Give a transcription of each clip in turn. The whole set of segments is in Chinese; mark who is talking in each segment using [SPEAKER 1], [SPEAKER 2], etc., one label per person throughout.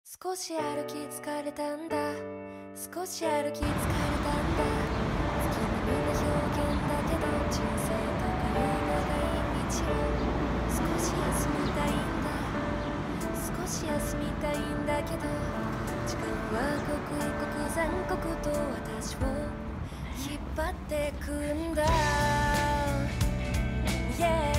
[SPEAKER 1] 少し歩き疲れたんだ少し歩き疲れたんだ月並みな表現だけど人生とかいう長い道を少し休みたいんだ少し休みたいんだけど時間は刻一刻残酷と私を引っ張ってくんだ、yeah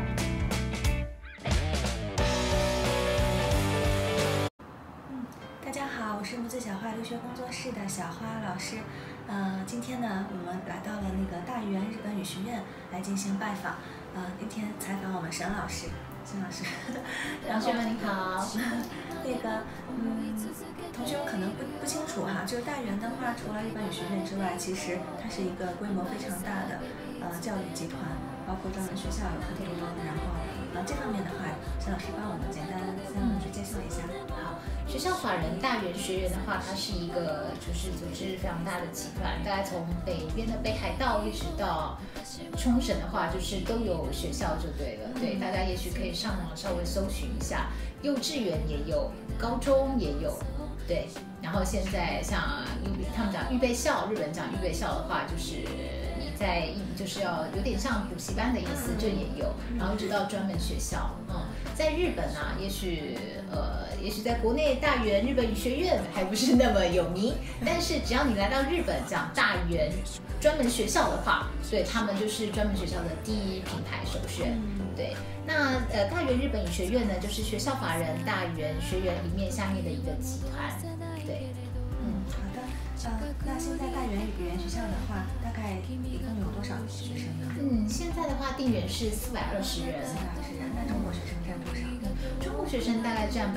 [SPEAKER 2] 大家好，我是木子小花留学工作室的小花老师。今天呢，我们来到了那个大原日本语学院来进行拜访。那天采访我们沈老师，沈老师。
[SPEAKER 3] 同学们你好。
[SPEAKER 2] 那个，同学们可能不清楚哈，就是大原的话，除了日本语学院之外，其实它是一个规模非常大的教育集团，包括专门学校有特别多。然后这方面的话，沈老师帮我们简单去介绍一下。
[SPEAKER 3] 好，学校法人大原学院的话，它是一个就是组织非常大的集团，大概从北边的北海道一直到冲绳的话，就是都有学校就对了。对，大家也许可以上网稍微搜寻一下，幼稚园也有，高中也有，对。然后现在像他们讲预备校，日本讲预备校的话，就是你在就是要有点像补习班的意思，这也有。然后一直到专门学校，在日本啊，也许在国内大原日本语学院还不是那么有名，但是只要你来到日本讲大原专门学校的话，对他们就是专门学校的第一品牌首选。对，那大原日本语学院呢，就是学校法人大原学院里面下面的一个集团。对，
[SPEAKER 2] 好的。那现在大原语言学校的话，大概一共有多少学生呢？
[SPEAKER 3] 现在的话定员是420人。
[SPEAKER 2] 420人，那中国学生占多少？
[SPEAKER 3] 中国学生大概占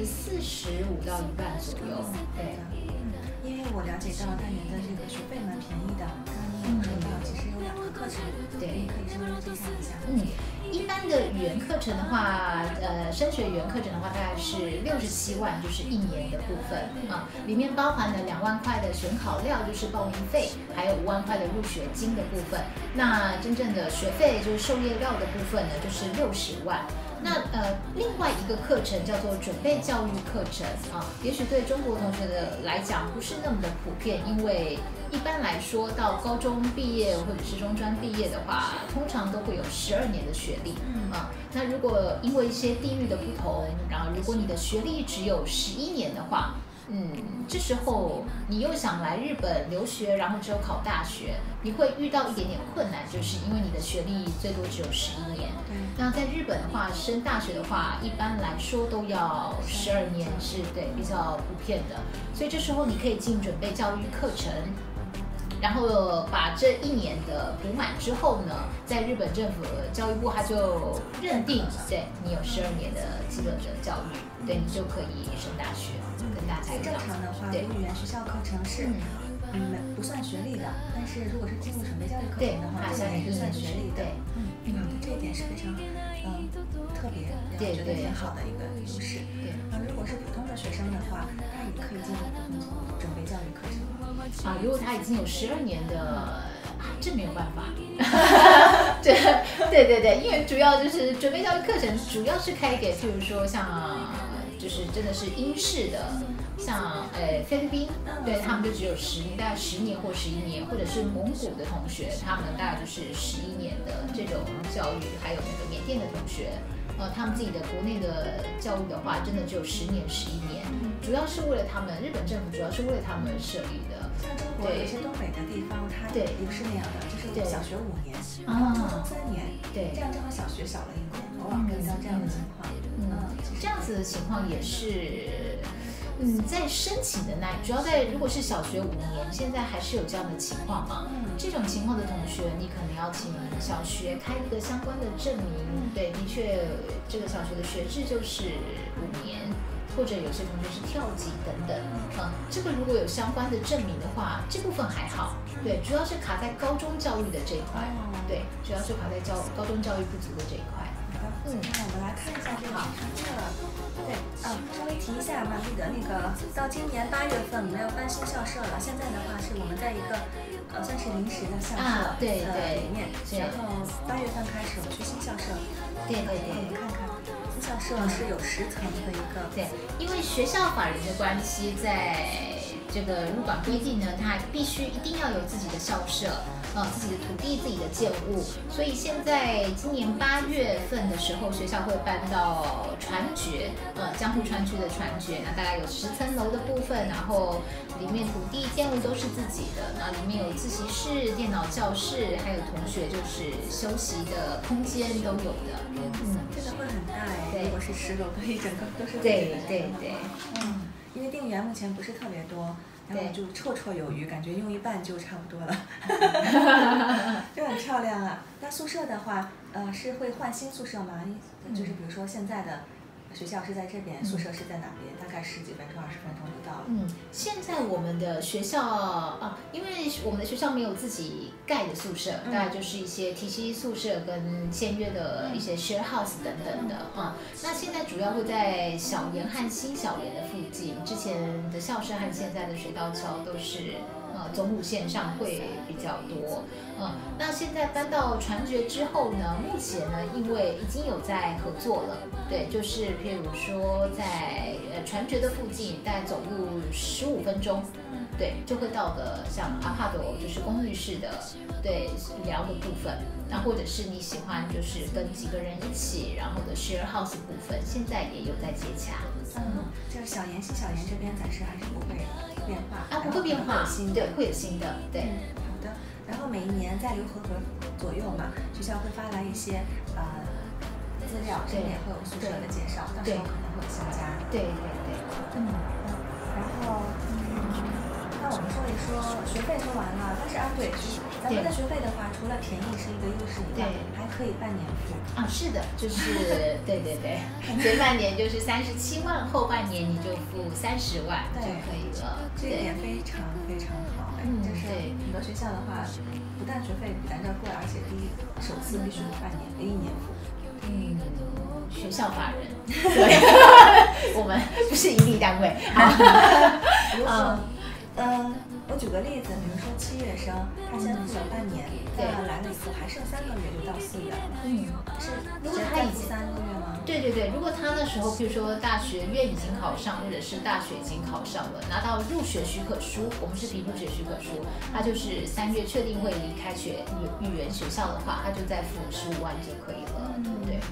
[SPEAKER 3] 45%到一半左右。对，
[SPEAKER 2] 因为我了解到大原的这个学费蛮便宜的，刚刚你有说到，其实有2个课程，对，可以稍微介绍一下。
[SPEAKER 3] 一般的语言课程的话，升学语言课程的话，大概是67万，就是1年的部分啊，里面包含了2万块的选考料，就是报名费，还有5万块的入学金的部分。那真正的学费就是授业料的部分呢，就是60万。那另外一个课程叫做准备教育课程啊，也许对中国同学的来讲不是那么的普遍，因为一般来说到高中毕业或者是中专毕业的话，通常都会有12年的学历啊。那如果因为一些地域的不同，然后如果你的学历只有11年的话，这时候你又想来日本留学，然后只有考大学，你会遇到一点点困难，就是因为你的学历最多只有11年。那在日本的话，升大学的话，一般来说都要12年，是对比较普遍的。所以这时候你可以进准备教育课程。然后把这1年的补满之后呢，在日本政府教育部他就认定，对你有12年的基本的教育，对你就可以升大学，跟大家一样。
[SPEAKER 2] 正常的话，语言学校课程是不算学历的，但是如果是进入准备教育课程的话，这也是算学历的。这一点是非常特别，我觉得挺好的一个优势。如果是普通的学生的话，他也可以进入准备教育课程。
[SPEAKER 3] 如果他已经有12年的，这没有办法。对，因为主要就是准备教育课程，主要是开给，譬如说像就是真的是英式的，像菲律宾，对他们就只有10年，大概10年或11年，或者是蒙古的同学，他们大概就是11年的这种教育，还有那个缅甸的同学。他们自己的国内的教育的话，真的只有10年、11年，主要是为了他们，日本政府主要是为了他们设立的。
[SPEAKER 2] 像中国有些东北的地方，它也是那样的，就是小学5年，然后初中3年，这样正好小学小了1年，偶尔会遇到这样的情况。
[SPEAKER 3] 这样子的情况也是。在申请的主要如果是小学5年，现在还是有这样的情况嘛？这种情况的同学，你可能要请小学开一个相关的证明。对，的确，这个小学的学制就是5年，或者有些同学是跳级等等。这个如果有相关的证明的话，这部分还好。对，主要是卡在高中教育的这一块。对，主要是卡在高中教育不足的这一块。
[SPEAKER 2] 那我们来看一下这个对，稍微提一下嘛，那个到今年8月份我们要搬新校舍了。现在的话是我们在一个算是临时的校舍里面，然后8月份开始我们去新校舍。对，我们看看。 校舍是有10层的一个。
[SPEAKER 3] 对，因为学校法人的关系，在这个入管规定呢，它必须一定要有自己的校舍。自己的土地、自己的建物，所以现在今年8月份的时候，学校会搬到传觉，江户川区的传觉，那大概有10层楼的部分，然后里面土地建物都是自己的，那里面有自习室、电脑教室，还有同学就是休息的空间都有的。
[SPEAKER 2] 真的会很大哎，如果是10楼的一整个都是。
[SPEAKER 3] 对。
[SPEAKER 2] 因为定员目前不是特别多。然后就绰绰有余，感觉用一半就差不多了，就很漂亮啊。那宿舍的话，是会换新宿舍吗？就是比如说现在的学校是在这边，宿舍是在哪边？大概10几分钟、20分钟就到了。
[SPEAKER 3] 现在我们的学校因为我们的学校没有自己盖的宿舍，大概就是一些体系宿舍跟签约的一些 share house 等等的那现在主要会在小岩和新小岩的附近，之前的校舍和现在的水道桥都是总路线上会比较多。那现在搬到传觉之后呢，目前呢，因为已经有在合作了，对，就是譬如说在传觉的附近，大概走路15分钟，对，就会到的像阿帕多，就是公寓式的，对，聊的部分。那或者是你喜欢就是跟几个人一起，然后的 share house 部分，现在也有在接洽。
[SPEAKER 2] 就是小岩、新小岩这边暂时还是不会变化
[SPEAKER 3] 不会变化，对，会有新的，对。
[SPEAKER 2] 好的。然后每一年在留合格左右嘛，学校会发来一些资料，这边也会有宿舍的介绍，到时候可能会有新加。
[SPEAKER 3] 对。
[SPEAKER 2] 然后那我们说一说学费说完了，但是对，咱们的学费的话，除了便宜是一个优势以外，还可以半年付。
[SPEAKER 3] 是的，就是对，前半年就是37万，后半年你就付30万就可以了。
[SPEAKER 2] 这一点非常非常好，就是很多学校的话，不但学费比咱这儿贵，而且首次必须1年付。
[SPEAKER 3] 学校法人，对，我们不是盈利单位。
[SPEAKER 2] 如果我举个例子，比如说7月生，他先付了半年，来了以后还剩3个月就到4月了。是，如果他已经3个月吗？
[SPEAKER 3] 对，如果他那时候，譬如说大学院已经考上，或者是大学已经考上了，拿到入学许可书，我们是提入学许可书，他就是3月确定会离开语言学校的话，他就再付15万就可以了。对。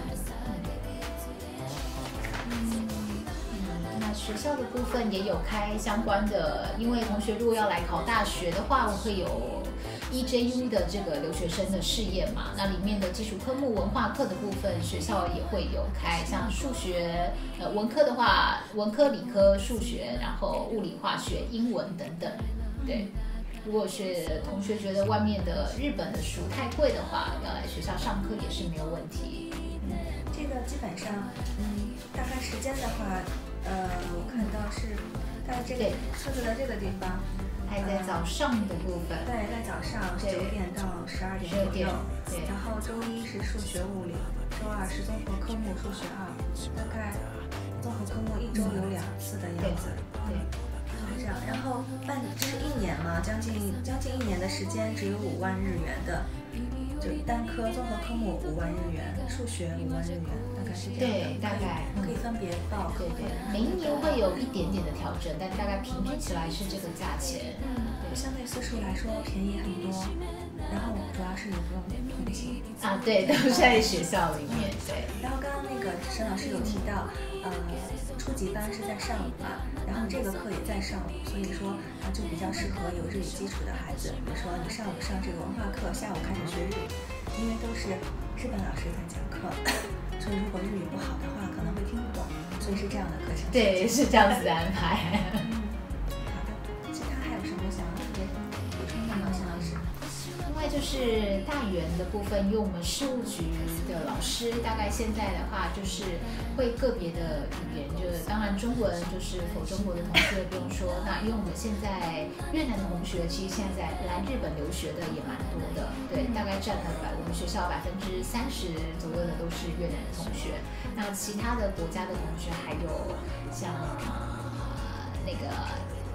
[SPEAKER 3] 那学校的部分也有开相关的，因为同学如果要来考大学的话，我会有 EJU 的这个留学生的试验嘛，那里面的基础科目、文化课的部分，学校也会有开，像数学，文科的话，文科、理科、数学，然后物理、化学、英文等等，对。如果是同学觉得外面的日本的书太贵的话，要来学校上课也是没有问题。
[SPEAKER 2] 这个基本上，大概时间的话，我看到是在这个车子的这个地方，
[SPEAKER 3] 还在早上的部分。
[SPEAKER 2] 对，在早上9点到12点左右。对。然后周一是数学、物理，周二是综合科目数学2，大概综合科目1周有2次的样子。
[SPEAKER 3] 对。
[SPEAKER 2] 这样，然后就是1年嘛，将近1年的时间，只有5万日元的，就单科综合科目5万日元，数学5万日元，大概是这样的。
[SPEAKER 3] 对，大概
[SPEAKER 2] 可以分别报。
[SPEAKER 3] 对，每一年会有一点点的调整，但大概平均起来是这个价钱。
[SPEAKER 2] 相对岁数来说便宜很多，然后主要是你不用通勤。
[SPEAKER 3] 对，都是在学校里面。对。
[SPEAKER 2] 然后刚刚那个沈老师有提到，初级班是在上午嘛，然后这个课也在上午，所以说就比较适合有日语基础的孩子。比如说你上午上这个文化课，下午开始学日语，因为都是日本老师在讲课，所以如果日语不好的话，可能会听不懂，所以是这样的课程。
[SPEAKER 3] 对，是这样子的安排。
[SPEAKER 2] 好的，其他还有什么想要特别补充的吗，沈老师？
[SPEAKER 3] 另外就是大语言的部分，因为我们事务局的老师大概现在的话就是会个别的语言，就是当然中文就是否中国的同学不用说，那因为我们现在越南的同学其实现在来日本留学的也蛮多的，对，大概占了我们学校30%左右的都是越南的同学，那其他的国家的同学还有像那个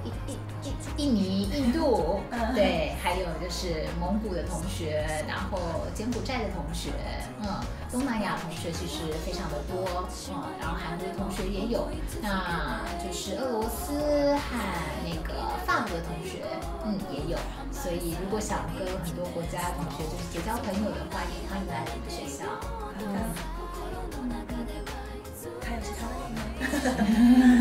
[SPEAKER 3] 印尼、印度，对，还有就是蒙古的同学，然后柬埔寨的同学，东南亚同学其实非常的多，然后韩国的同学也有，那就是俄罗斯和那个法国的同学，也有。所以如果想跟很多国家的同学就是结交朋友的话，也欢迎来我们学校。
[SPEAKER 2] 还有其他的吗？